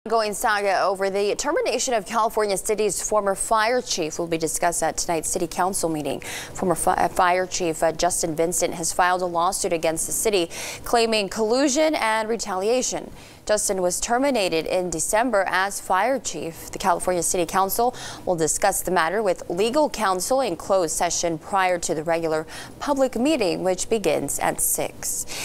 Ongoing saga over the termination of California City's former fire chief will be discussed at tonight's City Council meeting. Former Fire Chief Justin Vincent has filed a lawsuit against the city, claiming collusion and retaliation. Justin was terminated in December as fire chief. The California City Council will discuss the matter with legal counsel in closed session prior to the regular public meeting, which begins at 6.